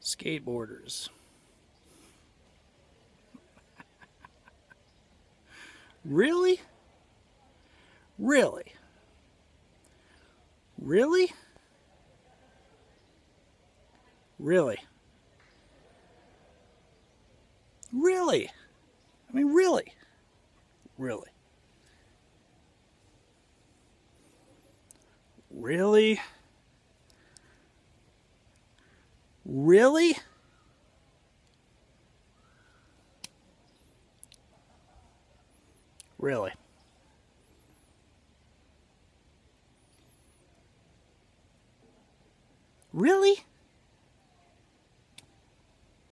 Skateboarders. Really? Really? Really? Really? Really? I mean, really? Really? Really? Really? Really? Really?